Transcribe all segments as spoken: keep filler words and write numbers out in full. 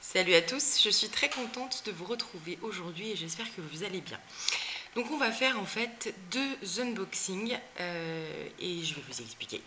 Salut à tous, je suis très contente de vous retrouver aujourd'hui et j'espère que vous allez bien. Donc on va faire en fait deux unboxings euh, et je vais vous expliquer.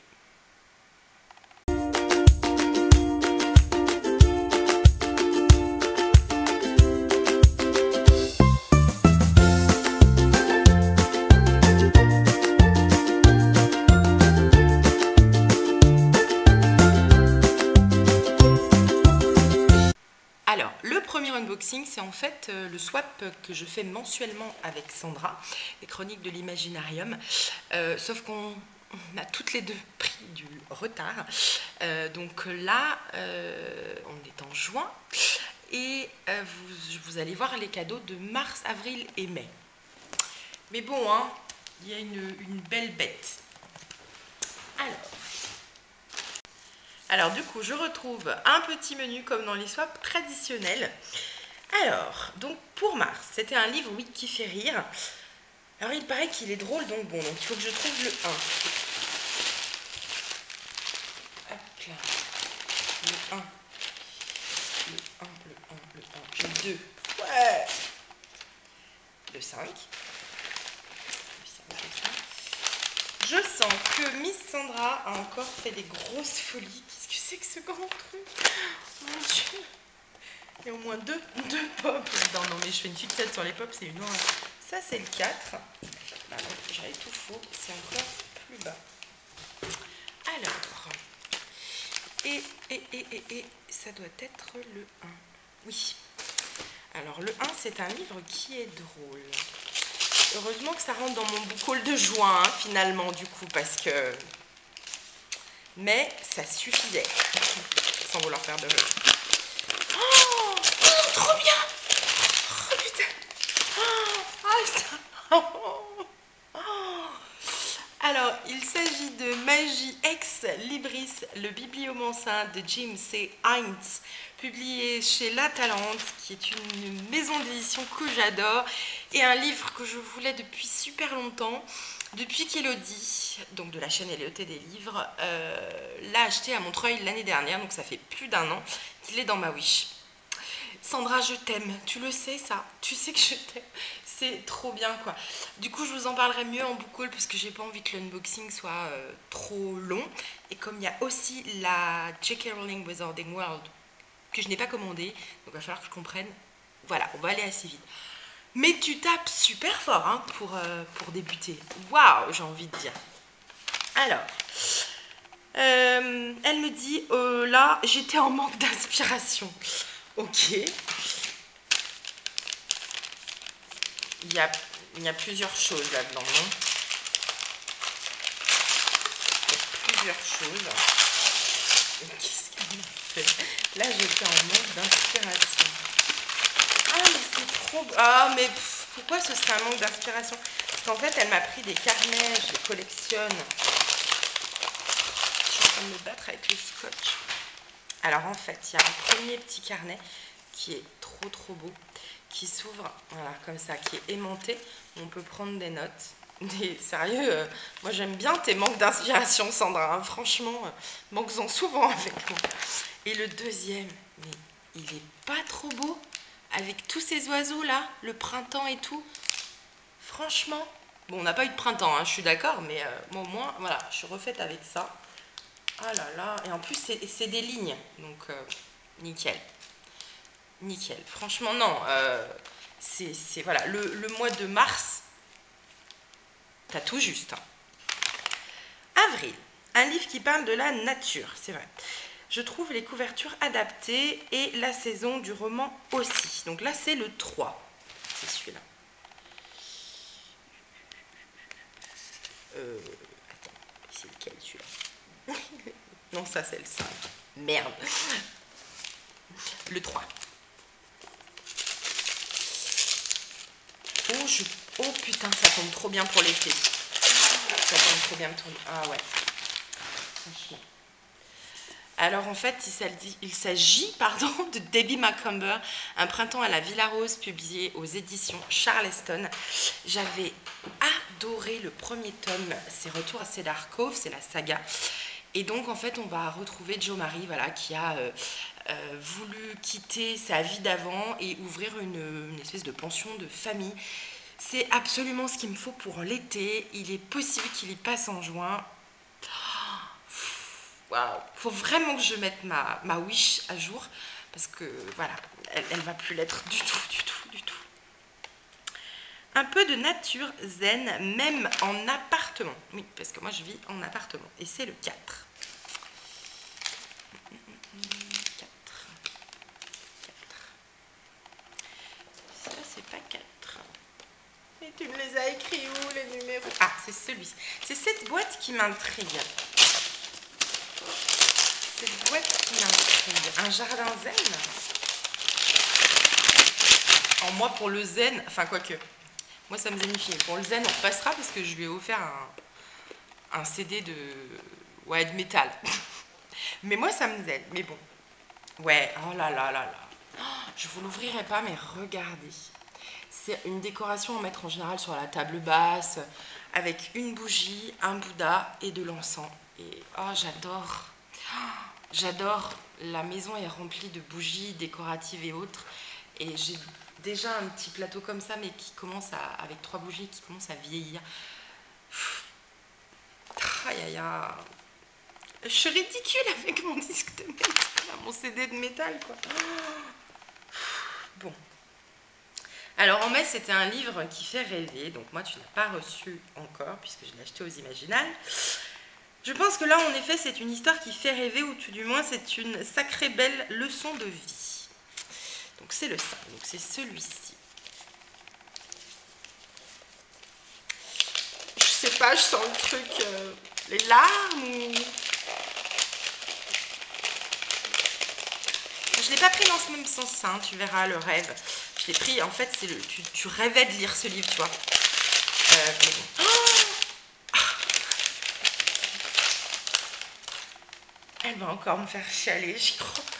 Alors, le premier unboxing, c'est en fait euh, le swap que je fais mensuellement avec Sandra, les Chroniques de l'Imaginarium, euh, sauf qu'on a toutes les deux pris du retard. Euh, donc là, euh, on est en juin et euh, vous, vous allez voir les cadeaux de mars, avril et mai. Mais bon, hein, il y a une, une belle bête. Alors... Alors du coup, je retrouve un petit menu comme dans les swaps traditionnels. Alors, donc pour mars, c'était un livre, oui, qui fait rire. Alors il paraît qu'il est drôle, donc bon, donc il faut que je trouve le un. Hop là. Le un. Le un, le un, le un. Le deux. Ouais. Le cinq. Le cinq, le cinq. Je sens que Miss Sandra a encore fait des grosses folies. Qu'est-ce que c'est que ce grand truc? Mon Dieu. Il y a au moins deux, deux pops là-dedans. Non mais je fais une fixette sur les pops, c'est une horreur. Ça c'est le quatre. Bah non, j'avais tout faux. C'est encore plus bas. Alors. Et, et, et, et, et, ça doit être le un. Oui. Alors le un, c'est un livre qui est drôle. Heureusement que ça rentre dans mon book haul de juin, hein, finalement, du coup, parce que... Mais ça suffisait, sans vouloir faire de jeu. Oh, oh, trop bien. Oh, putain. Oh, ça... oh, oh. Alors, il s'agit de Magie Ex Libris, le bibliomansin de Jim C. Hintz, publié chez La Talente, qui est une maison d'édition que j'adore, et un livre que je voulais depuis super longtemps, depuis qu'Elodie, donc de la chaîne Elodie des livres, euh, l'a acheté à Montreuil l'année dernière, donc ça fait plus d'un an qu'il est dans ma wish. Sandra, je t'aime, tu le sais ça, tu sais que je t'aime, c'est trop bien quoi. Du coup je vous en parlerai mieux en book haul parce que j'ai pas envie que l'unboxing soit euh, trop long. Et comme il y a aussi la J K Rowling Wizarding World que je n'ai pas commandée, donc il va falloir que je comprenne, voilà, on va aller assez vite. Mais tu tapes super fort hein, pour, euh, pour débuter, waouh, j'ai envie de dire. Alors, euh, elle me dit, euh, là j'étais en manque d'inspiration. Ok. Il y a, il y a plusieurs choses là-dedans, non? Il y a plusieurs choses. Qu'est-ce qu'elle m'a fait? Là, j'étais en manque d'inspiration. Ah, mais c'est trop... Ah, mais pff, pourquoi ce serait un manque d'inspiration? Parce qu'en fait, elle m'a pris des carnets, je les collectionne. Je suis en train de me battre avec le scotch. Alors, en fait, il y a un premier petit carnet qui est trop, trop beau, qui s'ouvre, voilà, comme ça, qui est aimanté. On peut prendre des notes. Des, sérieux, euh, moi j'aime bien tes manques d'inspiration, Sandra. Hein, franchement, euh, manques-en souvent avec moi. Et le deuxième, mais il est pas trop beau, avec tous ces oiseaux là, le printemps et tout. Franchement, bon, on n'a pas eu de printemps, hein, je suis d'accord, mais euh, bon, au moins, voilà, je suis refaite avec ça. Ah là là, et en plus c'est des lignes, donc euh, nickel. Nickel, franchement non, euh, c'est voilà, le, le mois de mars, t'as tout juste. Hein. Avril, un livre qui parle de la nature, c'est vrai. Je trouve les couvertures adaptées et la saison du roman aussi. Donc là c'est le trois, c'est celui-là. Euh, attends, c'est lequel celui-là? Non, ça c'est le cinq. Merde. Le trois. Oh, je... oh putain, ça tombe trop bien pour l'été. Ça tombe trop bien pour... Ah ouais. Franchement. Alors en fait, il s'agit pardon, de Debbie Macomber, Un printemps à la Villa Rose, publié aux éditions Charleston. J'avais adoré le premier tome, c'est Retour à Cedar Cove, c'est la saga. Et donc en fait on va retrouver Joe Marie, voilà, qui a euh, euh, voulu quitter sa vie d'avant et ouvrir une, une espèce de pension de famille. C'est absolument ce qu'il me faut pour l'été. Il est possible qu'il y passe en juin. Waouh, faut vraiment que je mette ma, ma wish à jour parce que voilà, elle, elle va plus l'être du tout, du tout, du tout. Un peu de nature zen, même en appartement. Oui, parce que moi je vis en appartement et c'est le quatre. quatre. Ça, c'est pas quatre. Et tu me les as écrits où les numéros? Ah, c'est celui-ci. C'est cette boîte qui m'intrigue. Cette boîte qui m'intrigue. Un jardin zen. En moi, pour le zen, enfin, quoique, moi ça me zénifie. Pour le zen, on repassera parce que je lui ai offert un, un C D de, ouais, de métal. Mais moi, ça me zen. Mais bon. Ouais, oh là là là là. Oh, je vous l'ouvrirai pas, mais regardez. C'est une décoration à mettre en général sur la table basse, avec une bougie, un Bouddha et de l'encens. Et oh, j'adore. Oh, j'adore. La maison est remplie de bougies décoratives et autres. Et j'ai déjà un petit plateau comme ça, mais qui commence à, avec trois bougies, qui commence à vieillir. Aïe aïe aïe. Je suis ridicule avec mon disque de métal, mon C D de métal, quoi. Bon. Alors en mai, c'était un livre qui fait rêver. Donc moi, tu n'as pas reçu encore, puisque je l'ai acheté aux Imaginales. Je pense que là, en effet, c'est une histoire qui fait rêver, ou tout du moins, c'est une sacrée belle leçon de vie. Donc c'est le ça. Donc c'est celui-ci. Je sais pas, je sens le truc, euh, les larmes ou... Je l'ai pas pris dans ce même sens, hein, tu verras le rêve. Je l'ai pris, en fait, c'est le, tu, tu rêvais de lire ce livre, tu vois. Euh, mais bon. Oh, elle va encore me faire chialer, j'y crois pas.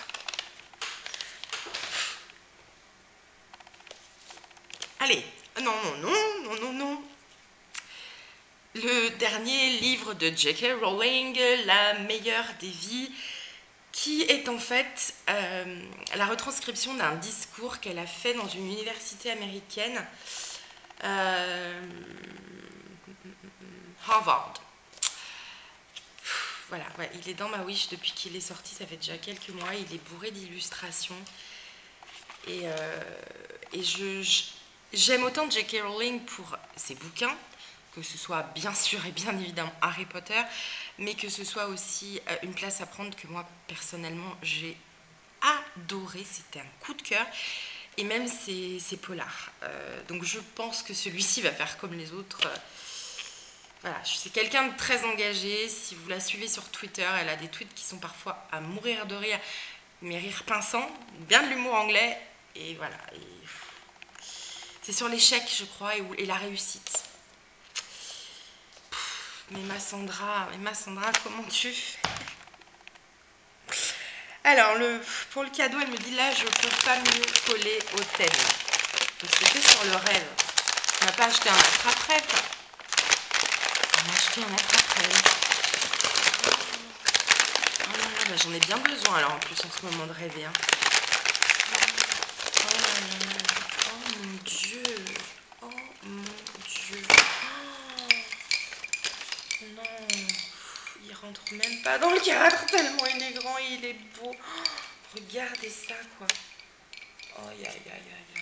Allez, non, non, non, non, non, non. Le dernier livre de J K Rowling, La meilleure des vies, qui est en fait euh, la retranscription d'un discours qu'elle a fait dans une université américaine, euh, Harvard. Voilà, ouais, il est dans ma wish depuis qu'il est sorti, ça fait déjà quelques mois, il est bourré d'illustrations. Et, euh, et je, je, j'aime autant J K Rowling pour ses bouquins, que ce soit bien sûr et bien évidemment Harry Potter, mais que ce soit aussi euh, Une place à prendre, que moi personnellement j'ai adoré, c'était un coup de cœur, et même ses, ses polars. Euh, donc je pense que celui-ci va faire comme les autres. Euh, voilà, c'est quelqu'un de très engagé. Si vous la suivez sur Twitter, elle a des tweets qui sont parfois à mourir de rire, mais rire pinçant, bien de l'humour anglais, et voilà. Et c'est sur l'échec, je crois, et, et la réussite. Mais ma Sandra, mais ma Sandra, comment tu fais? Alors, le, pour le cadeau, elle me dit là, je ne peux pas mieux coller au thème. Donc, c'était sur le rêve. On n'a pas acheté un attrape-rêve. On a acheté un attrape-rêve. Oh là là, bah, j'en ai bien besoin alors en plus en ce moment de rêver. Hein. Oh là là, oh mon Dieu. Oh mon Dieu. Oh. Non. Il rentre même pas dans le cadre tellement il est grand et il est beau. Oh, regardez ça quoi. Oh aïe aïe aïe aïe.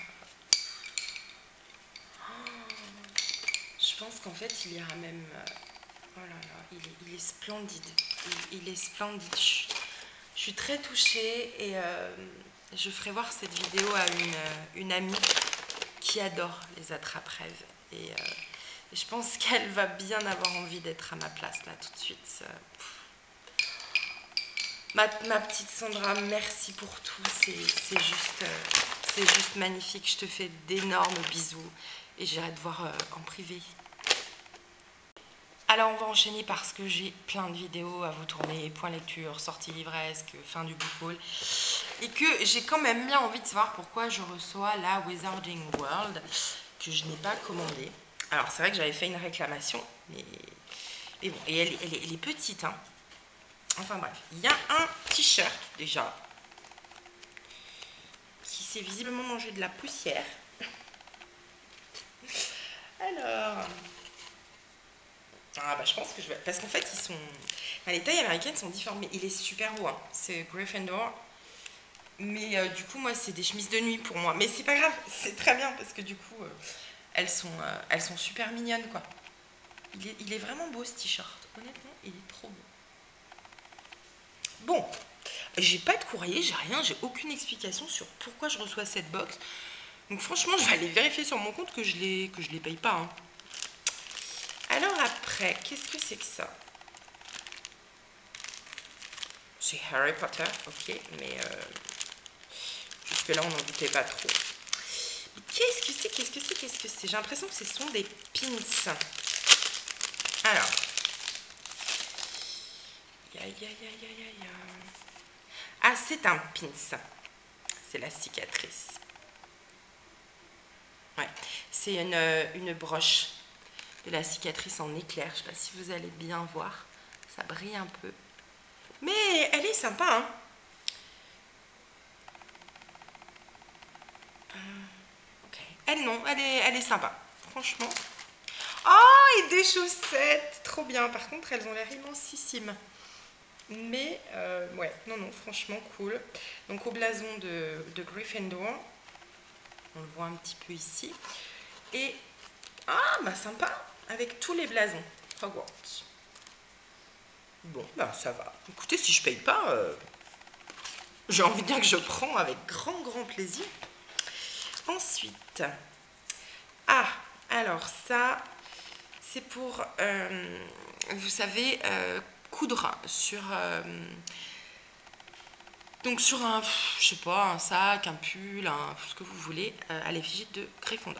Oh, je pense qu'en fait il ira même. Oh là là, il est, il est splendide. Il, il est splendide. Je, je suis très touchée et euh, je ferai voir cette vidéo à une, une amie qui adore les attrape-rêves. Et, euh, et je pense qu'elle va bien avoir envie d'être à ma place là tout de suite. Ma, ma petite Sandra, merci pour tout, c'est juste, euh, c'est juste magnifique, je te fais d'énormes bisous et j'irai te voir euh, en privé. Alors on va enchaîner parce que j'ai plein de vidéos à vous tourner, point lecture, sortie livresque, fin du book haul, et que j'ai quand même bien envie de savoir pourquoi je reçois la Wizarding World que je n'ai pas commandée. Alors c'est vrai que j'avais fait une réclamation, mais, mais bon, et elle, elle, elle est petite, hein. Enfin bref, il y a un t-shirt déjà qui s'est visiblement mangé de la poussière. Alors, ah bah je pense que je vais, parce qu'en fait ils sont, enfin, les tailles américaines sont différentes, mais il est super beau, hein. C'est Gryffindor, mais euh, du coup moi c'est des chemises de nuit pour moi, mais c'est pas grave, c'est très bien parce que du coup euh, elles sont, euh, elles sont super mignonnes quoi. Il est, il est vraiment beau ce t-shirt, honnêtement il est trop beau. Bon, j'ai pas de courrier, j'ai rien, j'ai aucune explication sur pourquoi je reçois cette box. Donc franchement, je vais aller vérifier sur mon compte que je les que je les paye pas. Hein. Alors après, qu'est-ce que c'est que ça? C'est Harry Potter, ok, mais euh, jusque là on n'en doutait pas trop. Qu'est-ce que c'est? Qu'est-ce que c'est? Qu'est-ce que c'est? J'ai l'impression que ce sont des pins. Alors, ya ya ya ya ya ya. Ah, c'est un pins. C'est la cicatrice. Ouais, c'est une, une broche de la cicatrice en éclair. Je ne sais pas si vous allez bien voir. Ça brille un peu. Mais elle est sympa, hein. Euh, ok. Elle, non, elle est, elle est sympa. Franchement. Oh, et des chaussettes. Trop bien. Par contre, elles ont l'air immensissimes. Mais, euh, ouais, non, non, franchement, cool. Donc, au blason de, de Gryffindor. On le voit un petit peu ici. Et, ah, bah sympa. Avec tous les blasons. Hogwarts. Bon, bah ça va. Écoutez, si je paye pas, euh, j'ai envie de dire que je prends avec grand, grand plaisir. Ensuite, ah, alors ça, c'est pour, euh, vous savez, euh, coudre sur, euh, donc sur un, je sais pas, un sac, un pull, un, ce que vous voulez, euh, à l'effigie de Gryffondor.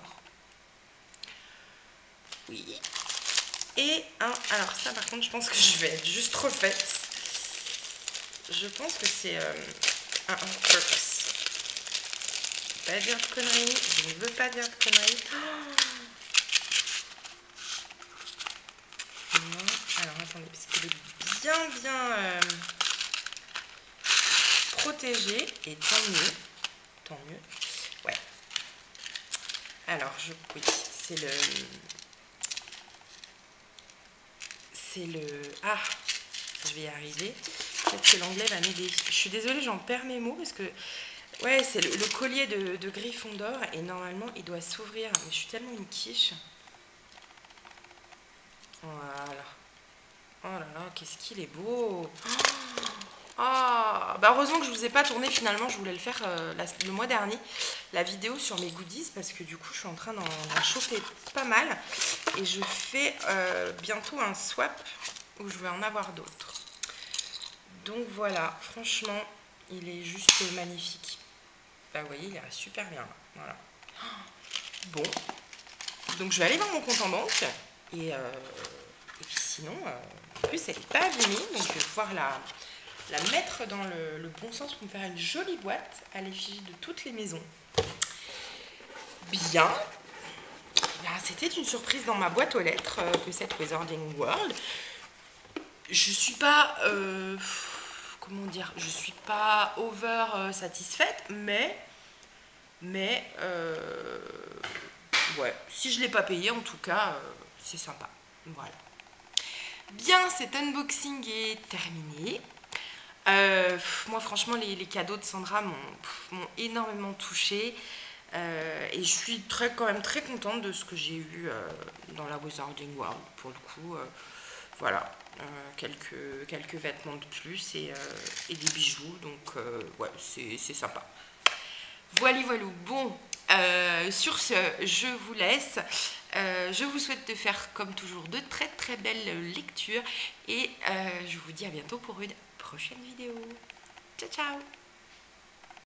Oui. Et un, alors ça par contre, je pense que je vais être juste refaite. Je pense que c'est euh, un Horcrux. Pas dire de conneries, je ne veux pas dire de conneries. Oh non, alors attendez, parce qu'il est bien bien euh, protégé, et tant mieux, tant mieux, ouais. Alors, je, oui, c'est le, c'est le, ah, je vais y arriver, peut-être que l'anglais va m'aider. Je suis désolée, j'en perds mes mots, parce que, ouais, c'est le, le collier de, de Gryffondor, et normalement, il doit s'ouvrir, mais je suis tellement une quiche. Voilà. Oh là là, qu'est-ce qu'il est beau. Ah, oh, bah heureusement que je vous ai pas tourné finalement, je voulais le faire euh, la, le mois dernier, la vidéo sur mes goodies, parce que du coup je suis en train d'en choper pas mal, et je fais euh, bientôt un swap où je vais en avoir d'autres. Donc voilà, franchement, il est juste magnifique. Bah vous voyez, il est super bien là. Voilà. Bon, donc je vais aller dans mon compte en banque, et... Euh, Et puis sinon, euh, en plus elle n'est pas abîmée, donc je vais pouvoir la, la mettre dans le, le bon sens pour me faire une jolie boîte à l'effigie de toutes les maisons. Bien. C'était une surprise dans ma boîte aux lettres euh, que cette Wizarding World. Je suis pas, euh, comment dire, je suis pas over euh, satisfaite, mais, mais, euh, ouais, si je l'ai pas payé, en tout cas, euh, c'est sympa. Voilà. Bien, cet unboxing est terminé. Euh, moi, franchement, les, les cadeaux de Sandra m'ont énormément touchée. Euh, et je suis très, quand même très contente de ce que j'ai eu euh, dans la Wizarding World. Pour le coup, euh, voilà. Euh, quelques, quelques vêtements de plus et, euh, et des bijoux. Donc, euh, ouais, c'est sympa. Voilà, voilà. Bon, euh, sur ce, je vous laisse. Euh, je vous souhaite de faire, comme toujours, de très très belles lectures. Et euh, je vous dis à bientôt pour une prochaine vidéo. Ciao, ciao!